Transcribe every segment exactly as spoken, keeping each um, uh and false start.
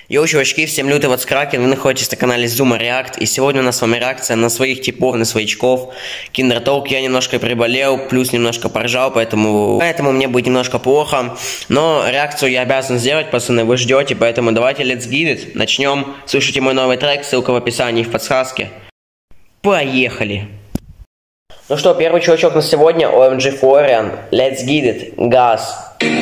Йоу, чувачки, всем лютый вот Кракен, вы находитесь на канале Zuma React, и сегодня у нас с вами реакция на своих типов, на своячков. Kinder Talk, я немножко приболел, плюс немножко поржал, поэтому, поэтому мне будет немножко плохо. Но реакцию я обязан сделать, пацаны, вы ждете, поэтому давайте let's get it. Начнем, слушайте мой новый трек, ссылка в описании и в подсказке. Поехали! Ну что, первый чувачок на сегодня, о эм джи Florian, let's get it, газ.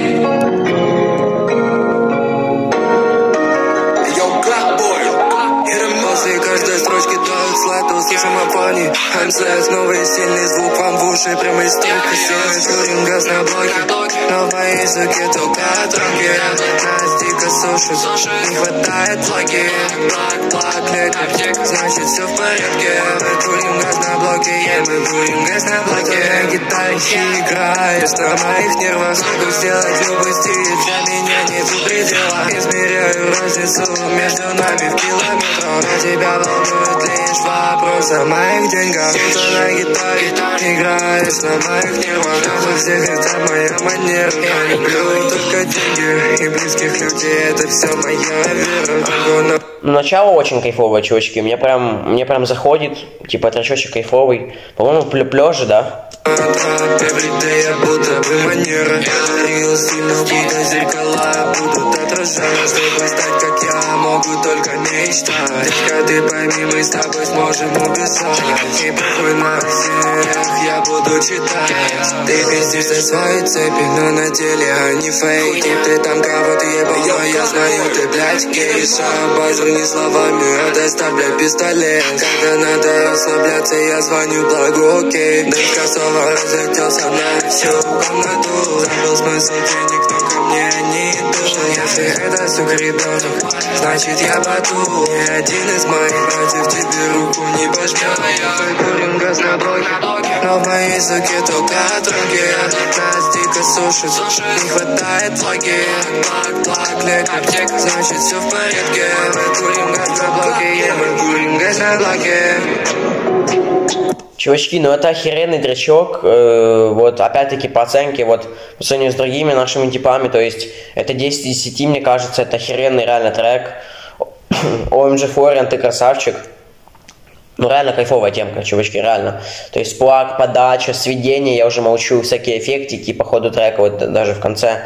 Каждой строчки дают слайд, услышим о фоне МСС, новый сильный звук вам в уши, прямо из стойки. Курим газ на блоке, но в языке только тронки. Нас дико сушит, не хватает флаги. Блак, блак, летит, значит все в порядке. Мы курим газ на блоке, yeah, мы курим газ на блоке. На гитаре играешь, на моих нервах могу сделать любой стиль. Для меня нету предела, измеряю разницу между нами в километрах. На тебя волнует лишь вопрос о моих деньгах. Ты на гитаре играешь, на моих нервах. У всех это моя манера. Я люблю только деньги и близких людей. Это все моя вера. Ну, начало очень кайфовое, чувачки. Мне прям, мне прям заходит. Типа тречочек кайфовый. По-моему, плюплёжи, да? Everyday я будто бы манера. Рил сильно будто зеркала будут отражать. Чтобы стать как я, могу только мечтать. Детка, ты пойми, мы с тобой сможем убежать. И похуй на всех, я буду читать. Ты пиздишь за свои цепи, но на деле они фейки. Ты там кого-то ебал, но я знаю, ты, блядь, гейша. Базар не словами, а доставляй пистолет. Когда надо расслабляться, я звоню, благо, окей. Дышка снова разлетелся на всю комнату. Забыл смысл денег, но ко мне не идут. Если это все коридорок, значит я бату. Ни один из моих братьев тебе руку не пожмет. Мы курим газ на блоке, но в моей языке только тронки. Нас дико сушит, не хватает флаги. Блак, блак, летит, значит все в порядке. Мы курим газ на блоке, yeah, мы курим газ на блоке. Чувачки, ну это охеренный дрочок, э, вот опять-таки по оценке, вот по сравнению с другими нашими типами, то есть это десять из десяти, мне кажется, это охеренный реально трек. о эм джи Florian, ты красавчик. Ну реально кайфовая темка, чувачки, реально. То есть плаг, подача, сведение, я уже молчу, всякие эффектики по ходу трека, вот даже в конце.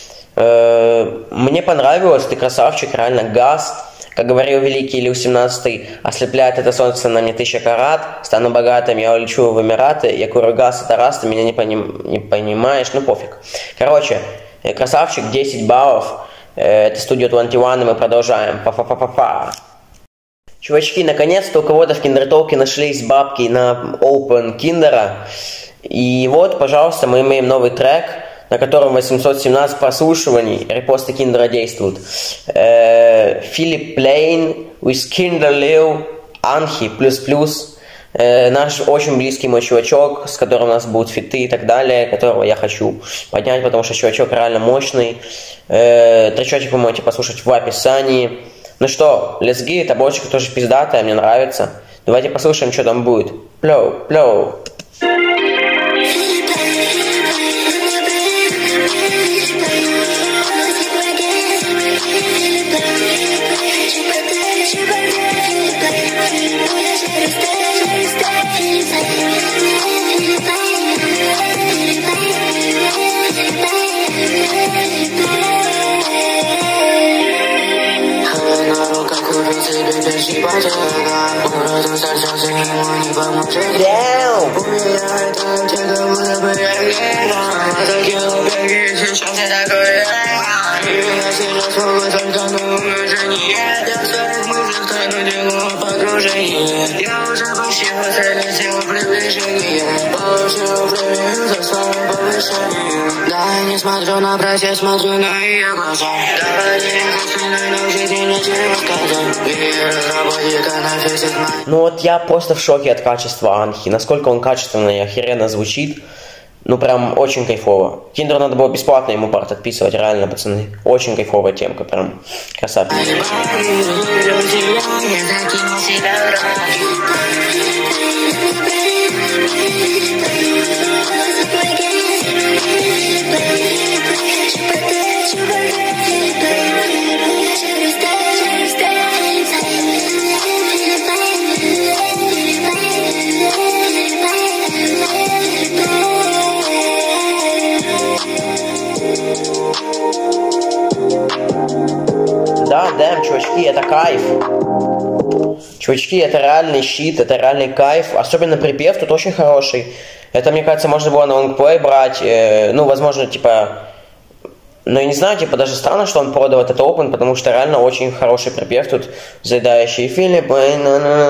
Э, мне понравилось, ты красавчик, реально газ. Как говорил великий Лил семнадцатый, ослепляет это солнце на мне тысяча карат, стану богатым, я улечу в Эмираты, я курю газ, это раз, ты меня не, поним, не понимаешь, ну пофиг. Короче, красавчик, десять баллов, это студия двадцать один, и мы продолжаем. Па-па-па-па-па. Чувачки, наконец-то у кого-то в Kinder Talk нашлись бабки на Open Kinder, и вот, пожалуйста, мы имеем новый трек, на котором восемьсот семнадцать прослушиваний, репосты Киндера действуют. Э, Филипп Плейн, with Kinder Lil, Анхи, плюс-плюс. Э, наш очень близкий мой чувачок, с которым у нас будут фиты и так далее, которого я хочу поднять, потому что чувачок реально мощный. Э, тречочек вы можете послушать в описании. Ну что, let's get it, обложка тоже пиздатая, мне нравится. Давайте послушаем, что там будет. Плоу, плоу. Я уже почти залетел в приближение. Получил премию за свое повышение. Да, не смотрю на братья, смотрю на ее глаза. Давай не заставляй научить меня ничего сказать. И разработчик она фиксит мои. Ну вот я просто в шоке от качества Анхи. Насколько он качественно и охеренно звучит. Ну прям очень кайфово. Киндеру надо было бесплатно ему парт отписывать, реально, пацаны. Очень кайфовая темка, прям красавчик. Thank you. Damn, чувачки, это кайф. Чувачки, это реальный щит, это реальный кайф. Особенно припев тут очень хороший. Это, мне кажется, можно было на лонгплей брать. Э, ну, возможно, типа... Ну, я не знаю, типа, даже странно, что он продал этот open, потому что реально очень хороший припев тут. Заедающий Филиппайн,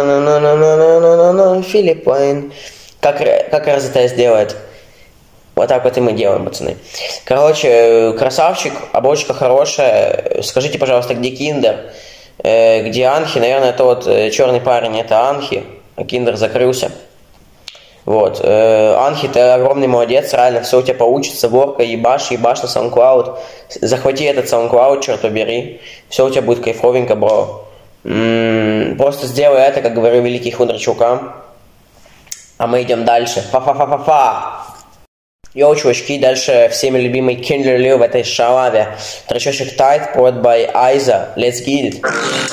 Филиппайн. Как, как эр зэ тэ сделает. Вот так вот и мы делаем, пацаны. Короче, красавчик, обложка хорошая. Скажите, пожалуйста, где Киндер? Э, где Анхи? Наверное, тот э, черный парень, это Анхи. А Киндер закрылся. Вот. Э, Анхи, ты огромный молодец, реально, все у тебя получится. Ворка, ебашь, ебашь на SoundCloud. Захвати этот SoundCloud, черт побери. Все у тебя будет кайфовенько, бро. М-м, просто сделай это, как говорю великий Хундрачука. А мы идем дальше. Фа-фа-фа-фа-фа. Йоу, чувачки, дальше всеми любимый Kindler Liu в этой шалаве. Тречочек Tight, powered by Aiza. Let's get it.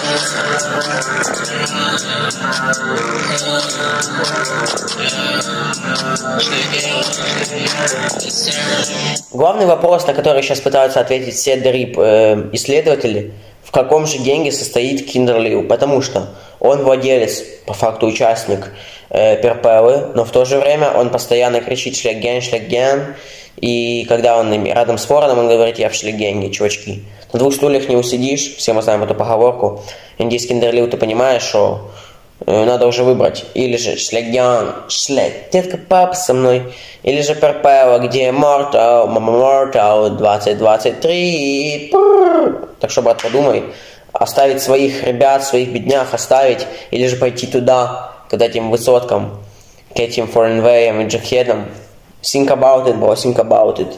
Главный вопрос, на который сейчас пытаются ответить все дрип э, исследователи, в каком же генге состоит Kindler Liu, потому что он владелец, по факту участник э, Перпелы, но в то же время он постоянно кричит «Шлеген, шлеген», и когда он рядом с Вороном, он говорит «Я в шлегенге, чувачки». На двух стульях не усидишь, все мы знаем эту поговорку. Индийский Kindler Liu, ты понимаешь, что э, надо уже выбрать. Или же шлеген, шлег, детка, папа со мной. Или же Перпела, где Mortal, Мама Mortal, двадцать двадцать три. Так что, брат, подумай. Оставить своих ребят, своих беднях оставить, или же пойти туда, к этим высоткам, к этим Foreign Way и Джекхедам. Think about it, bro, think about it.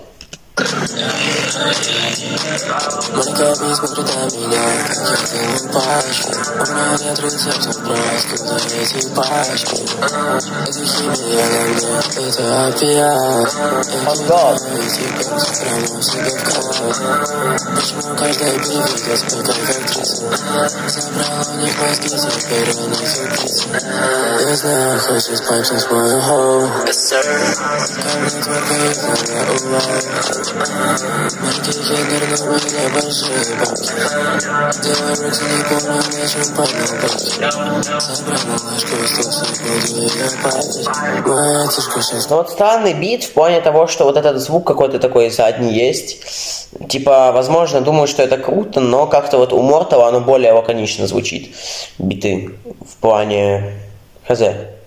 Маленькая жизнь смотрит на меня, как я делаю пачки. У меня нет рецептов, просто эти пачки. Это химия на мне, это опиат. Я кидаю эти пенсы прямо себе в кровать. Почему каждая перевидит, как актриса? Забрала у них мозги, теперь они сюрпризы. Я знаю, хочешь пачить свою хоу. Ко мне только из-за улов. Маленький Киндер, но были большие бабки. Делай руки, не помню, на чем поднял бабки. Собрал малышку, слушай, буду ее палить. Моя тишка сейчас... Ну вот странный бит в плане того, что вот этот звук какой-то такой задний есть. Типа, возможно, думаю, что это круто, но как-то вот у Мортала оно более лаконично звучит. Биты в плане... хз.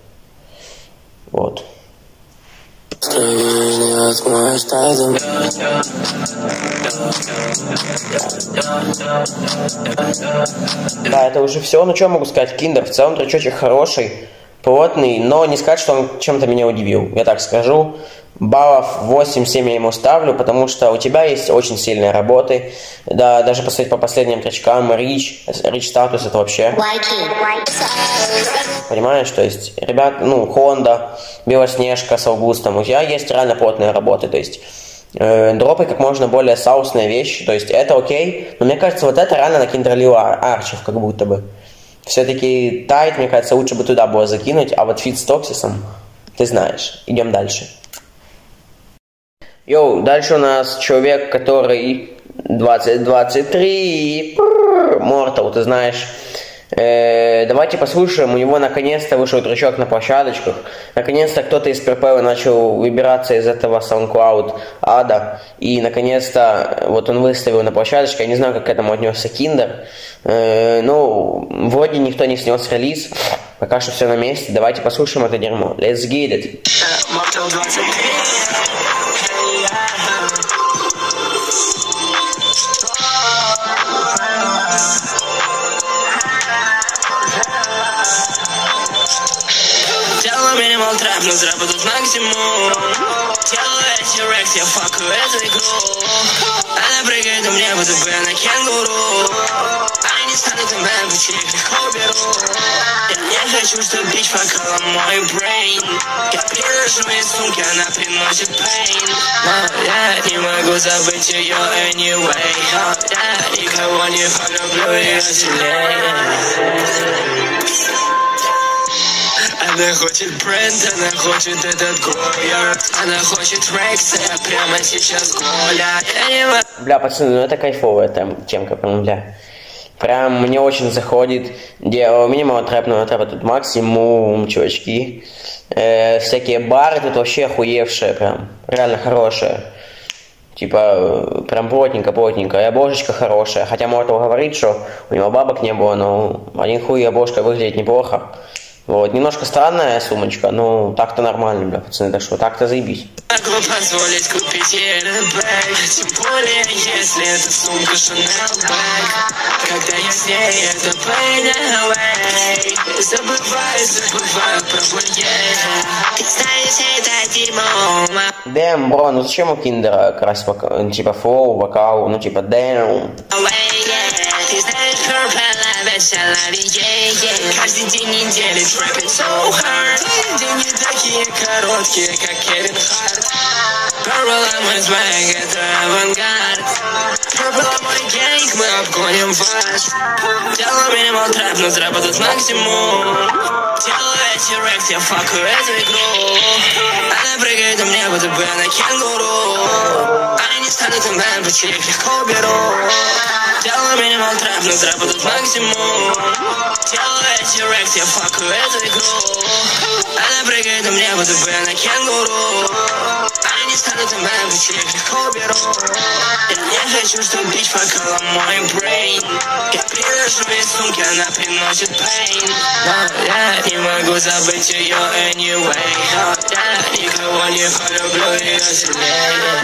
Вот. Да, это уже все. Ну что могу сказать, Киндер в целом тречочек хороший, плотный, но не сказать, что он чем-то меня удивил. Я так скажу. Баллов восемь-семь я ему ставлю, потому что у тебя есть очень сильные работы. Да, даже посмотреть по последним тречкам, Рич, Рич статус это вообще. Понимаешь, то есть, ребят, ну, Хонда, Белоснежка с Августом, у тебя есть реально плотные работы, то есть, э, дропы как можно более саусные вещи, то есть, это окей, но мне кажется, вот это реально на Kindler Liu Арчев, как будто бы. Все-таки Тайт, мне кажется, лучше бы туда было закинуть, а вот фит с Токсисом, ты знаешь. Идем дальше. Йоу, дальше у нас человек, который двадцать двадцать три, Mortal, ты знаешь. Э, давайте послушаем, у него наконец-то вышел тречок на площадочках. Наконец-то кто-то из Перпелы начал выбираться из этого SoundCloud ада. И наконец-то вот он выставил на площадочке. Я не знаю, как к этому отнесся Киндер. Э, ну, вроде никто не снес релиз. Пока что все на месте. Давайте послушаем это дерьмо. Let's get it. Минимал трэп, но заработать максимум. Делаю эти рекс, я факаю эту игру. Она прыгает, у меня буду бы на кенгуру. Они не станут им бэм, почему их легко беру. Я не хочу, чтобы бич покрыла мой брейн. Я пережу из сумки, она приносит пейн. Но я не могу забыть ее anyway. Я никого не полюблю, ее сильнее. Она хочет бренд, она хочет этот гойер. Она хочет рекс, я прямо сейчас гуляю. Бля, пацаны, ну это кайфовая там темка, прям, бля. Прям мне очень заходит. Минимум трэпного трэпа тут максимум, чувачки. Э, всякие бары тут вообще охуевшие, прям. Реально хорошие. Типа, прям плотненько-плотненько. И обложечка хорошая. Хотя Мортал говорит, что у него бабок не было, но один хуй и обложка выглядит неплохо. Вот, немножко странная сумочка, но так-то нормально, бля, пацаны, так что так-то заебись. Могу позволить купить этот бэк, тем более, если это сумка Chanel бэк. Когда я с ней, это pain away. Забываю, забываю про планет. Ты знаешь, это дерьмо. Дэм, бро, ну зачем у Киндера красить вокал, типа флоу, вокал, ну типа дэм. Ты знаешь, каждый день недели трэпит so hard. Твои дни не такие короткие, как Кевин Харт. Purple мой свэг, это авангард. Purple мой гейк, мы обгоним вас. Делаю минимал трэп, но трэпа тут максимум. Делаю эти рэкс, я факаю эту игру. Она прыгает у меня, будто бы она кенгуру. Они не станут им, почти их легко беру. Делаю минимал трэп, но трэпа тут максимум. Делаю эти рэкс, я факаю эту игру. Она прыгает у меня, будто бы она кенгуру. Они не станут им, почти их легко беру. Я не хочу, чтобы бич покрыла мой брейн. Я приношу из сумки, она приносит pain. Но я не могу забыть ее anyway. Но я никого не полюблю ее сильнее.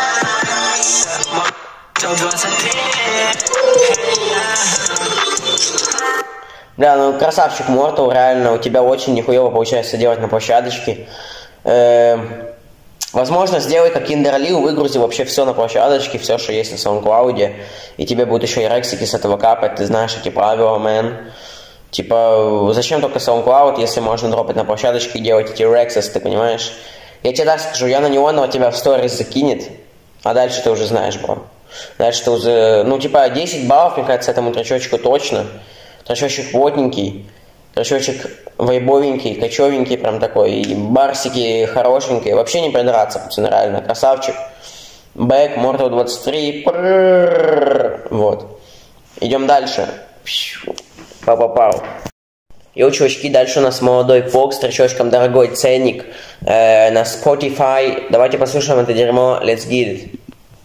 Да, ну красавчик Мортал, реально, у тебя очень нихуево получается делать на площадочке. Эм, возможно, сделай как Kinder Lil, выгрузи вообще все на площадочке, все, что есть на SoundCloud, и тебе будут еще и рексики с этого капать, ты знаешь эти правила, мэн. Типа, зачем только SoundCloud, если можно дропать на площадочке и делать эти рексис, ты понимаешь? Я тебе так скажу, я на него, но тебя в сторис закинет, а дальше ты уже знаешь, бро. Дальше ты уже, ну типа десять баллов, мне кажется, этому тречочку точно. Тречочек плотненький, тречочек вайбовенький, кочевенький, прям такой, и барсики хорошенькие, вообще не придраться, пацаны, реально, красавчик. Бэк, Мортал двадцать три, вот. Идем дальше. Пау-пау-пау. Йоу, чувачки, дальше у нас молодой Фокс с тречочком дорогой ценник э, на Spotify. Давайте послушаем это дерьмо, let's get it.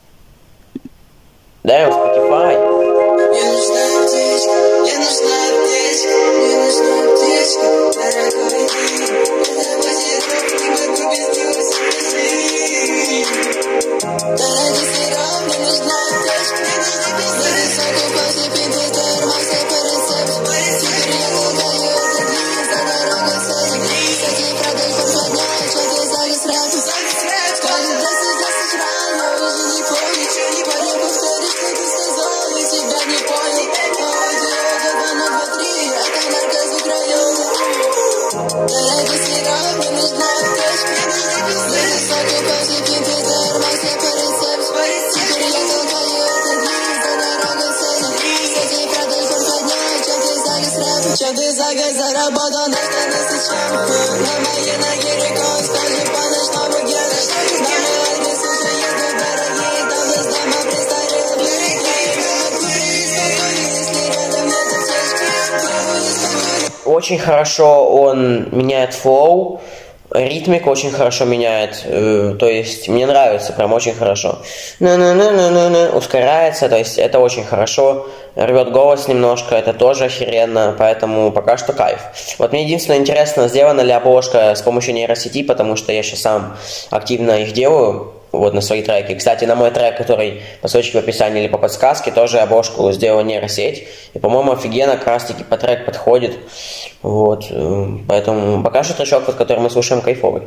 Damn, Spotify. Мне нужна аптечка, мне нужна аптечка, мне нужна аптечка, дорогой ты. Это будет не могу без него спасти. Дорогой сироп, мне нужна аптечка, мне нужна пизда. Высокий после пинты тормоза по рецепту. Теперь я толкаю этот лист за дорогой ценник. Всякие продажи подняют, что ты загас рэп. Сколько десять десять ран, я уже не помню, ничего не помню, повторишь, что ты сказал, и тебя не понял. Аудио два на два три, это нарко из Украины. Дорогой сироп, мне нужна аптечка, мне нужна пизда. Высокий после пинты тормоза по рецепту. Теперь я толкаю этот лист за дорогой ценник. Всякие продажи подняют, что ты загас рэп. Что ты загас заработал на штаны с чем? На моей ноге рекой, скажи по ночному гену. На мой адрес уже едут дорогие, там без дома престарелых береги. Если рядом нет аптечки, пробуй спокойно. Очень хорошо он меняет флоу, ритмик очень хорошо меняет, э, то есть мне нравится, прям очень хорошо. На-на-на-на-на-на, ускоряется, то есть это очень хорошо, рвет голос немножко, это тоже охеренно, поэтому пока что кайф. Вот мне единственное интересно, сделана ли обложка с помощью нейросети, потому что я сейчас сам активно их делаю. Вот на свои треки. Кстати, на мой трек, который по ссылочке в описании или по подсказке, тоже обложку сделала нейросеть. И, по-моему, офигенно, как раз таки по трек подходит. Вот. Поэтому пока что тречок, под который мы слушаем, кайфовый.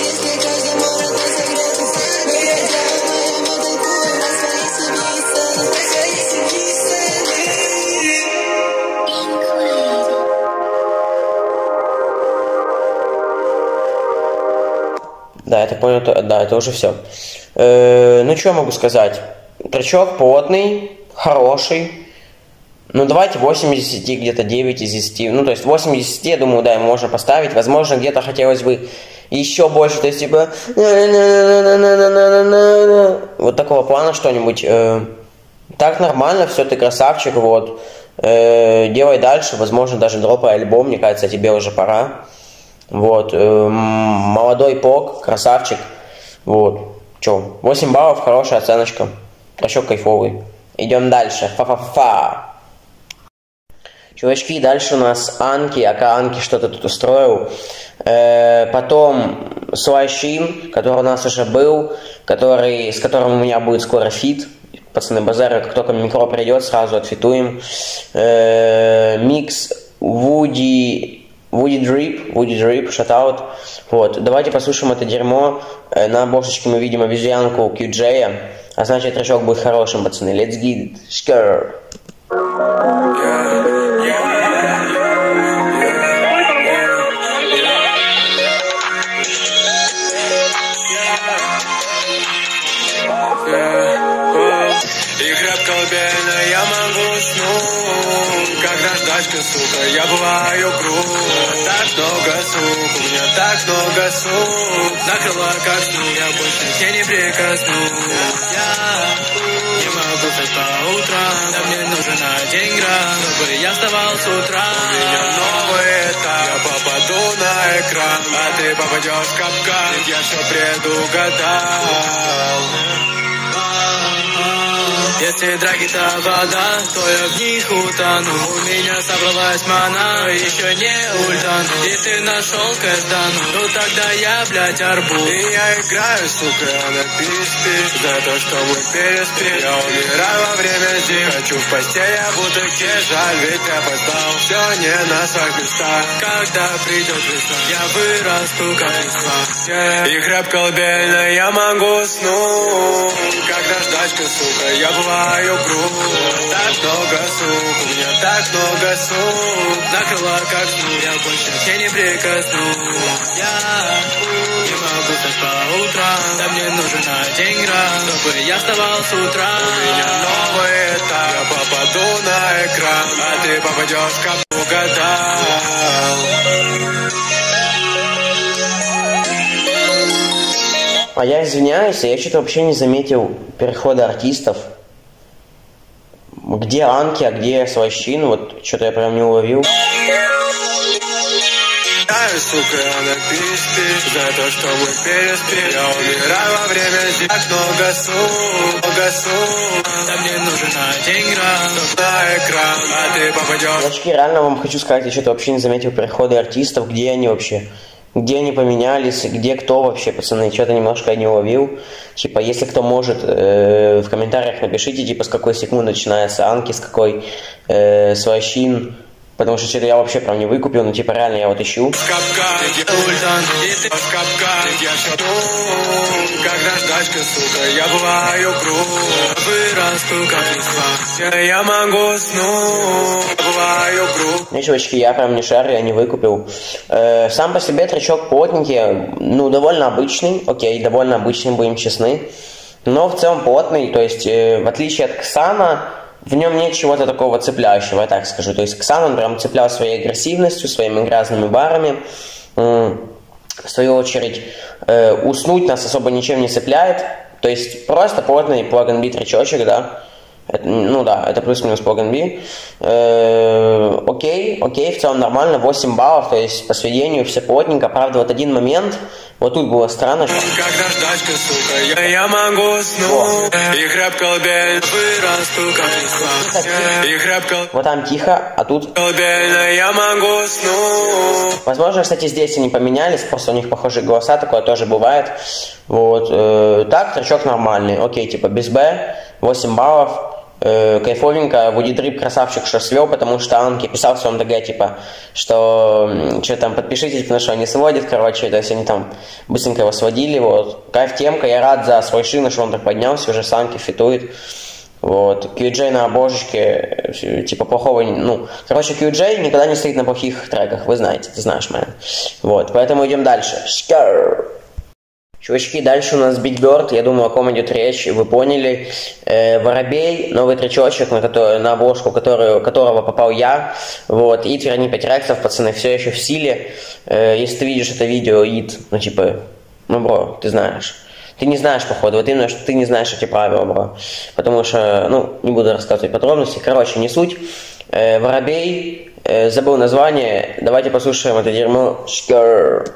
Да, я так понял, то, да, это уже все. Э, ну, что я могу сказать? Тречок плотный, хороший. Ну, давайте восемь из десяти, где-то девять из десяти. Ну, то есть восемь из десяти, я думаю, да, ему можно поставить. Возможно, где-то хотелось бы еще больше, то есть, типа... Вот такого плана что-нибудь. Э, Так нормально, все, ты красавчик, вот. Э, делай дальше, возможно, даже дропай альбом, мне кажется, тебе уже пора. Вот. Э, молодой пок, красавчик. Вот. Че, восемь баллов, хорошая оценочка. Тречок кайфовый. Идем дальше. Фа-фа-фа. Чувачки, дальше у нас Анки, ака Анки что-то тут устроил. Э, потом Слайшин, который у нас уже был, который, с которым у меня будет скоро фит. Пацаны, базары, как только микро придет, сразу отфитуем. Э, микс Вуди, Вуди Дрип, Вуди Дрип, шатаут. Вот, давайте послушаем это дерьмо. Э, на обложечке мы видим обезьянку кью джей, а значит тречок будет хорошим, пацаны. Let's get it. Skr. Я могу уснуть, как наждачка, сука, я бываю груб. Так много сук, у меня так много сук. Накрыла как сну, я больше к ней не прикоснусь. Я не могу спать по утрам, да мне нужен один грамм, чтобы я вставал с утра. У меня новый этап, я попаду на экран, а ты попадешь в капкан, ведь я все предугадал. Если драги-то вода, то я в них утону. У меня собралась мана, еще не ультану. И ты нашел кэшдану, ну тогда я, блядь, арбуз. И я играю, сука, на писпе, за то, что мы переспим. Я умираю во время зим, хочу в постель, я будто те, жаль, ведь я опоздал. Все не на своих местах, когда придет весна, я вырасту, как листва. Yeah. И храп колыбельная, я могу уснуть, как наждачка, сука, я бываю груб. Так много сук, у меня так много сук. Накрыла как сну, я больше к ней не прикоснусь. Я не могу спать по утрам, да мне нужен один грамм, чтобы я вставал с утра. У меня новый этап, я попаду на экран, а ты попадешь в капу, угадал. А я извиняюсь, я что-то вообще не заметил перехода артистов. Где Анки, а где Слайшин? Вот что-то я прям не уловил. Сука, на писпе, за то, что мы переспим. Я умираю во время зим. Так много сук, много сук. Да мне нужен один грамм, на экран, а ты попадешь. Девочки, реально вам хочу сказать, я что-то вообще не заметил переходы артистов. Где они вообще? Где они поменялись, где кто вообще, пацаны, что-то немножко я не уловил. Типа, если кто может, э, в комментариях напишите, типа, с какой секунды начинается Анки, с какой э, Слайшин. Потому что что-то я вообще прям не выкупил, ну типа реально я вот ищу. Как наждачка, сука, я бываю груб. Вырасту, как листва. Я могу уснуть, бываю груб. Не, чувачки, я прям не шарю, я не выкупил. Э, сам по себе тречок плотненький, ну довольно обычный, окей, довольно обычный, будем честны. Но в целом плотный, то есть э, в отличие от Ксана, в нем нет чего-то такого цепляющего, я так скажу. То есть Ксан, он прям цеплял своей агрессивностью, своими грязными барами. В свою очередь, э, уснуть нас особо ничем не цепляет. То есть просто плотный плаг-н-би тречочек, да. Это, ну да, это плюс-минус плаг-н-би. Э, окей, окей, в целом нормально, восемь баллов, то есть по сведению все плотненько. Правда, вот один момент, вот тут было странно. Как наждачка, сука, я, я могу уснуть. И храп колыбель, вырасту, как листва. И храп колыбель. Вот там тихо, а тут... Колыбельная, я могу уснуть. Возможно, кстати, здесь они поменялись, просто у них похожие голоса, такое тоже бывает. Вот, э, так, тречок нормальный, окей, типа без Б, восемь баллов. Э, кайфовенько, Вуди Дрип красавчик, что свел, потому что Анки писал в своем ДГ, типа, что, что там, подпишитесь, потому что они сводят, короче, то есть они там быстренько его сводили, вот. Кайф темка, я рад за свой шин, что он так поднялся, уже с Анки фитует. Вот, кью джей на обложечке, типа, плохого, ну, короче, кью джей никогда не стоит на плохих треках, вы знаете, ты знаешь, мэн. Вот, поэтому идем дальше. Скар. Чувачки, дальше у нас Big Bird, я думаю, о ком идет речь, вы поняли. Э, Воробей, новый тречочек, на, который, на обложку которую, которого попал я. Вот, Ит, верни пять рексов, пацаны, все еще в силе. Э, если ты видишь это видео, Ит, ну типа, ну бро, ты знаешь. Ты не знаешь, походу, вот именно, что ты не знаешь эти правила, бро. Потому что, ну, не буду рассказывать подробности. Короче, не суть. Э, Воробей, э, забыл название. Давайте послушаем это дерьмо. Шкер.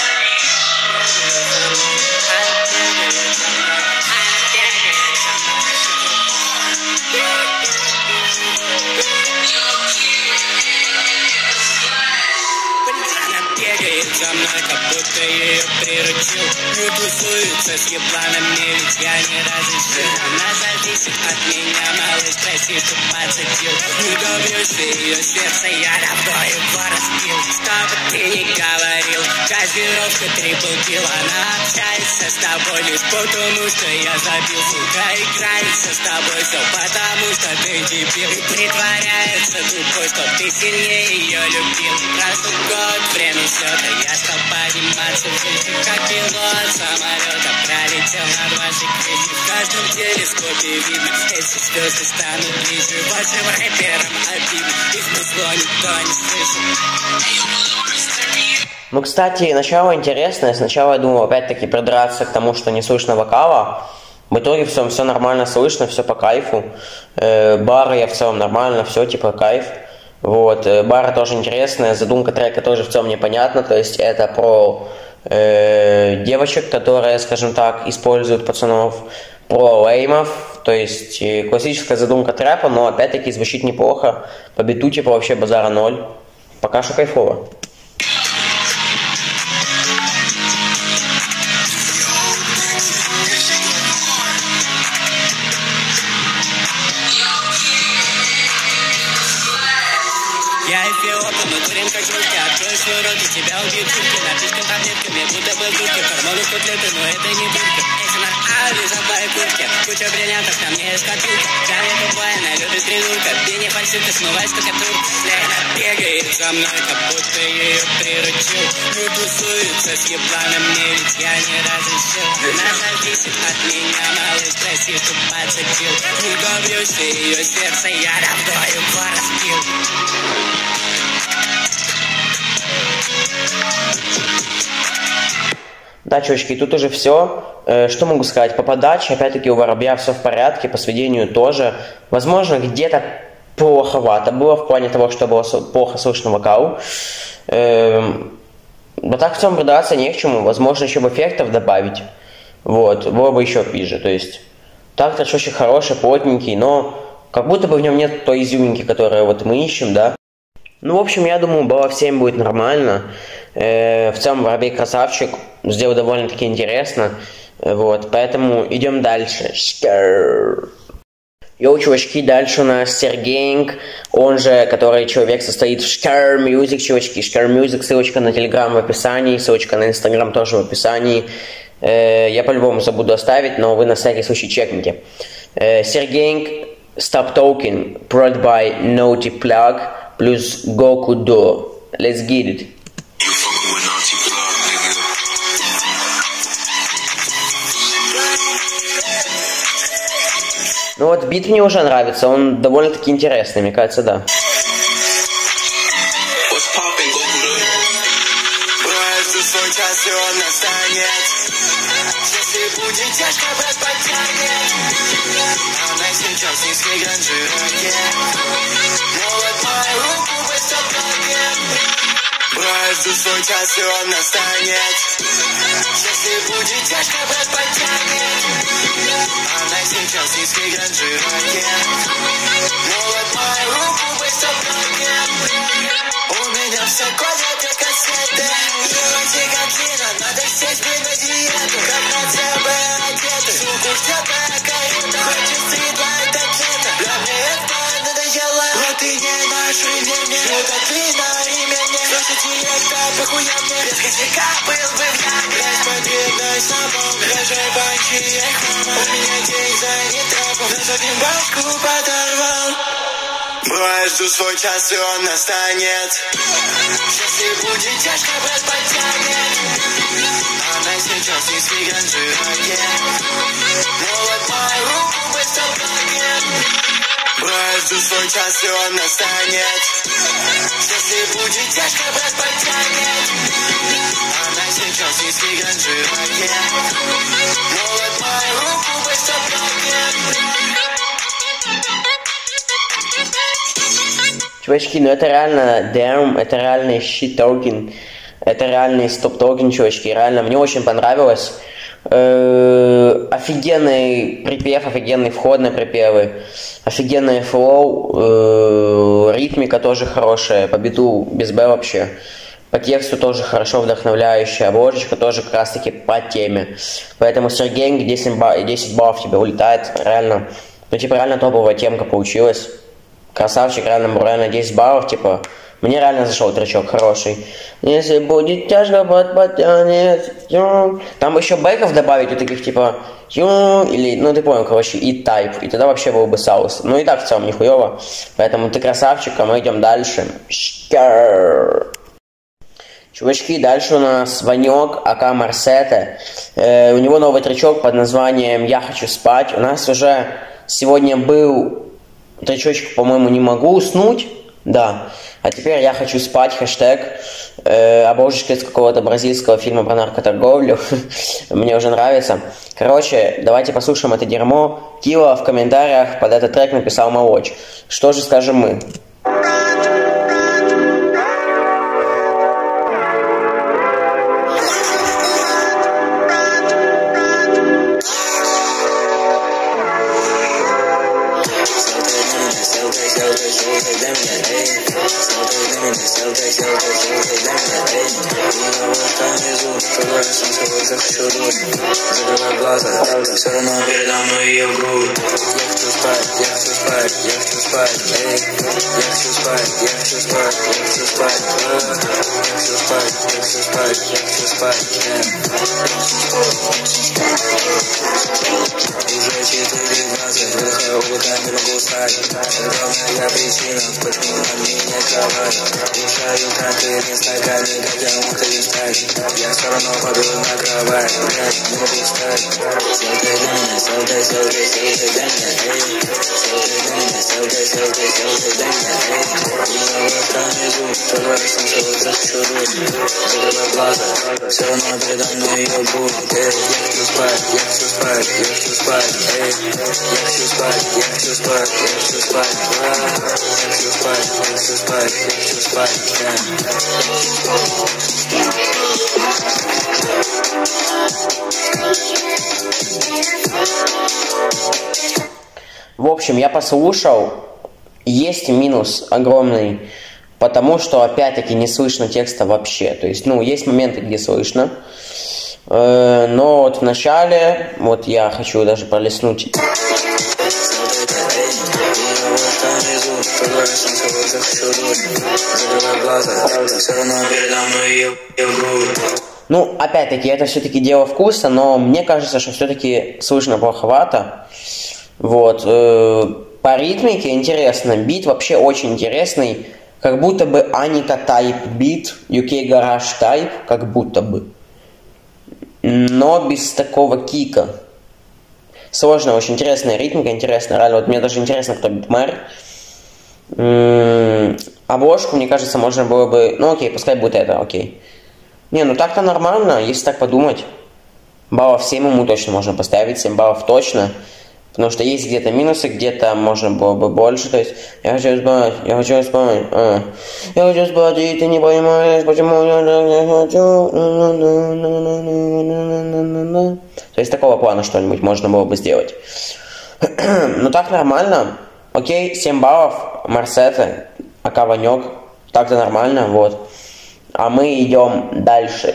За мной, как будто ее приручил. Не тусуется с ебланами, ведь я не разрешил. Она зависит от меня, малыш, прости, что подсадил. Не добьешься ее сердца, я давно его разбил. Что бы ты ни говорил, газировка трипл килл. Она общается с тобой лишь потому, что я забил. Сука, играется с тобой все потому, что ты дебил. И притворяется тупой, что ты сильнее ее любил. Прошел год, время счета, я стал подниматься в жизни, как пилот самолета. Пролетел над вашей крышей. В каждом телескопе видно, эти звезды станут ближе. Вашим рэперам обидно, их музло никто не слышит. Ну, кстати, начало интересное. Сначала я думал опять-таки придраться к тому, что не слышно вокала. В итоге в целом все нормально слышно, все по кайфу. Э, бары я в целом нормально, все типа кайф. Вот, бара тоже интересная, задумка трека тоже в целом непонятна, то есть это про э, девочек, которые, скажем так, используют пацанов, про леймов, то есть э, классическая задумка трэпа, но опять-таки звучит неплохо, по биту типа вообще базара ноль, пока что кайфово. Я эфиопа, мы курим как жутки. Откроешь свой рот, и тебя убьют чутки. Напичкан таблетками, будто бы дурка. Гормоны котлеты, но это не дурка. Эти на а, лежат в моей куртке. Куча бриллиантов, на мне есть копилка. Джанни тупая, она любит придурка. Ты не фальшивка, смывай штукатурку. Она бегает за мной, как будто ее приручил. Не тусуется с ебланами, ведь я не разрешил. Она зависит от меня, малыш, прости, что подсадил. Не добьешься ее сердца, я давно его разбил. Да, чувачки, тут уже все. Что могу сказать? По подаче, опять-таки, у Воробья все в порядке, по сведению тоже. Возможно, где-то плоховато было в плане того, что было плохо слышно вокал. Эм, но так в целом придраться не к чему. Возможно, еще бы эффектов добавить. Вот, было бы еще пизже. То есть, так тречочек хороший, плотненький, но как будто бы в нем нет той изюминки, которую вот мы ищем, да. Ну, в общем, я думаю, баллов семь будет нормально. Э, в целом, Воробей красавчик, сделал довольно-таки интересно. Вот, поэтому идем дальше. Шкер. Йоу, чувачки, дальше у нас Сергеенг, он же, который человек состоит в Шкер Music, чувачки. Шкер Music, ссылочка на Телеграм в описании, ссылочка на Инстаграм тоже в описании. Э, я по-любому забуду оставить, но вы на всякий случай чекните. Э, Сергеенг, Stop Talking, brought by Naughty Plug, плюс Goku Do. Let's get it. Ну вот бит мне уже нравится, он довольно-таки интересный, мне кажется, да. Жду свой час, и он настанет. Если будет тяжко, брат потянет. Она сейчас низкой гранжировки. Но вот мою руку быстро прогнет. У меня все кодят и кассеты. Животе как длина, надо сесть бы на диету. Как на ЦБ одеты. Суку ждет моя каюта. Хочет стрит лайт ответа. Бля, мне это надоело. Вот и не наш времени. Это ты на имя мне. Слушайте, это похуя мне. Без косяка был бы в яме. Блядь, победной собой. Лежай банчи, я хама. У меня день занят тропом. За сотню башку подорвал. Бывает, жду свой час, и он настанет. Если будет тяжко, брат потянет. Она сейчас не с гранжировки. Но вот мою руку быстро прогнет. Бывает, жду свой час, и он настанет. Если будет тяжко, брат потянет. Она сейчас не с гранжировки. Но Чувачки, ну это реально damn, это реальный shit token, это реальный стоп токен, чувачки, реально, мне очень понравилось. Э-э- офигенный припев, офигенные входные припевы, офигенный флоу, э-э- ритмика тоже хорошая, по биту без Б вообще. По тексту тоже хорошо вдохновляющая, обложечка тоже как раз таки по теме. Поэтому Сергей десять баллов тебе улетает, реально. Ну типа реально топовая темка получилась. Красавчик, реально, реально десять баллов, типа. Мне реально зашел тречок хороший. Если будет тяжко, подпотянет. Там еще бэков добавить, вот таких типа или, ну ты понял, короче, и тайп. И тогда вообще был бы саус. Ну и так в целом нихуево. Поэтому ты красавчик, а мы идем дальше. Чувачки, дальше у нас Ванек, ака Марсета. Э, у него новый тречок под названием «Я хочу спать». У нас уже сегодня был тречочек, по-моему, «Не могу уснуть». Да. А теперь «Я хочу спать», хэштег. Э, обложечка из какого-то бразильского фильма про наркоторговлю. Мне уже нравится. Короче, давайте послушаем это дерьмо. Кило в комментариях под этот трек написал Молочь. Что же скажем мы? Закрывай глаза, все равно передо мной ее грудь. Я хочу спать, я хочу спать, я хочу спать, эй. Я хочу спать, я хочу спать, я хочу спать, я хочу спать, я хочу спать, я хочу спать, уже четыре двадцать, выдыхаю облаками, не могу встать. Главная причина, почему на мне нет кровати. Мешаю конкретный стаканник, как я мог их встать. Я все равно падаю на кровать, блядь, не могу встать. Селкай для меня, селкай, селкай, селкай для меня, эй. Селкай для меня, селкай, селкай, селкай для меня, эй. Я в этом внизу, второй раз нашел, захочу руль. Закрывай глаза, все равно передо мной ее будет, эй. Я хочу спать, я хочу спать, я хочу спать, эй. Я хочу спать, я хочу спать, я хочу спать, я хочу спать, я хочу спать, я хочу спать, В общем, я послушал, есть минус огромный, потому что, опять-таки, не слышно текста вообще. То есть, ну, есть моменты, где слышно, э, но вот в начале, вот я хочу даже пролистнуть. Ну, опять-таки, это все-таки дело вкуса, но мне кажется, что все-таки слышно плоховато. Вот. Э, по ритмике интересно. Бит вообще очень интересный. Как будто бы Аника Type бит, ю кей Garage Type, как будто бы. Но без такого кика. Сложная, очень интересная ритмика, интересная. Реально, вот мне даже интересно, кто битмэр. М-м, обложку, мне кажется, можно было бы... Ну окей, пускай будет это, окей. Не, ну так-то нормально, если так подумать. Баллов семь ему точно можно поставить, семь баллов точно. Потому что есть где-то минусы, где-то можно было бы больше. То есть, я хочу спать, я хочу спать, а. Я хочу спать, и ты не понимаешь, почему я так не хочу. То есть, такого плана что-нибудь можно было бы сделать. Ну так нормально. Окей, семь баллов, Марсета, ака Ванек. Так-то нормально, вот. А мы идем дальше.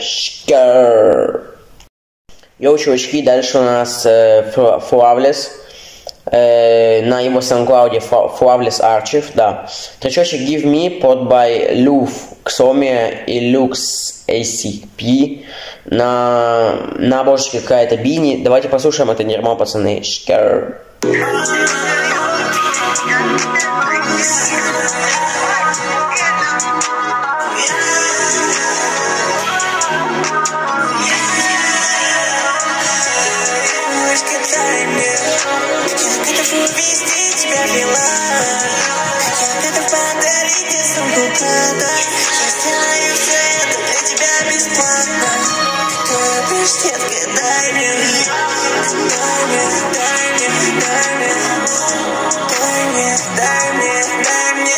Йоу, чувачки, дальше у нас э, Flawless. Э, на его SoundCloud Flawless Archive, да. Тречочек Give Me под by Luf, Xomia и Lux эй си пи. На, на обложке какая-то бини. Давайте послушаем это дерьмо, пацаны. Шкер. Дай мне, дай мне, дай мне, дай мне, дай мне.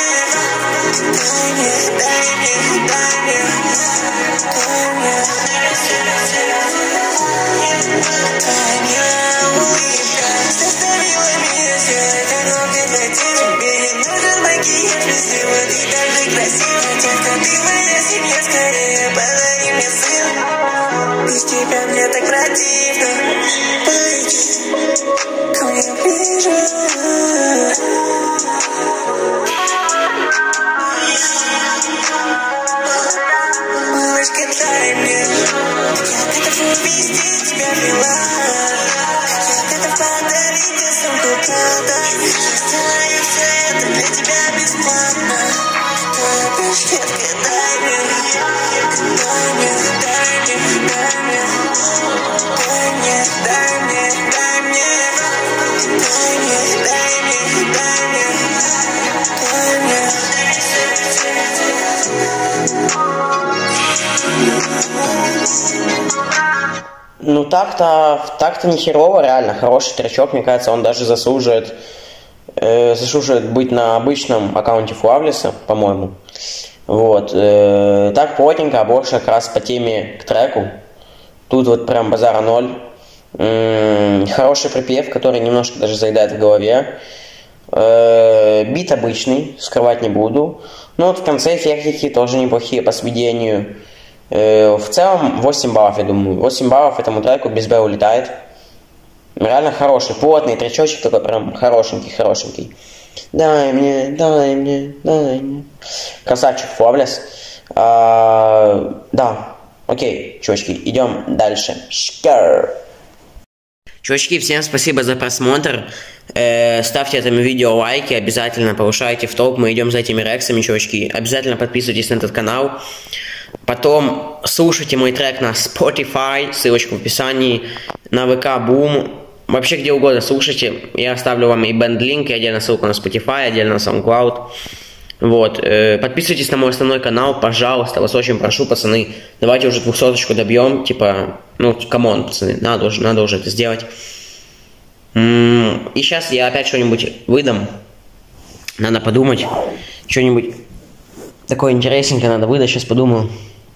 Ну так-то, так-то не херово, реально, хороший тречок, мне кажется, он даже заслуживает, э, заслуживает быть на обычном аккаунте Флавлеса, по-моему. Вот, э, так плотненько, а больше как раз по теме к треку. Тут вот прям базара ноль. М-м, хороший припев, который немножко даже заедает в голове. Э, бит обычный, скрывать не буду. Ну вот в конце эффектики тоже неплохие по сведению. В целом восемь баллов, я думаю. восемь баллов этому треку без Б улетает. Реально хороший, плотный тречочек такой, прям хорошенький, хорошенький. Дай мне, дай мне, дай мне. Красавчик Флавлес. А, да, окей, чувачки, идем дальше. Шкар. Чувачки, всем спасибо за просмотр. Э, ставьте этому видео лайки, обязательно повышайте в топ. Мы идем за этими рексами, чувачки. Обязательно подписывайтесь на этот канал. Потом слушайте мой трек на Spotify, ссылочка в описании, на вэ ка Boom, вообще где угодно слушайте. Я оставлю вам и бенд-линк, и отдельно ссылку на Spotify, отдельно на SoundCloud. Вот, э, подписывайтесь на мой основной канал, пожалуйста, вас очень прошу, пацаны. Давайте уже двухсоточку добьем, типа, ну, камон, пацаны, надо уже, надо уже это сделать. М-м, и сейчас я опять что-нибудь выдам. Надо подумать, что-нибудь такое интересненькое надо выдать, сейчас подумаю.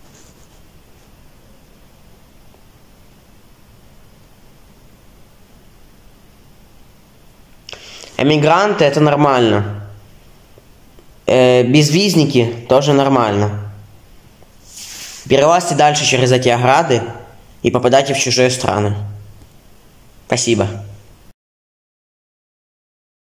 Эмигранты это нормально. Э, безвизники тоже нормально. Перелазьте дальше через эти ограды и попадайте в чужие страны. Спасибо.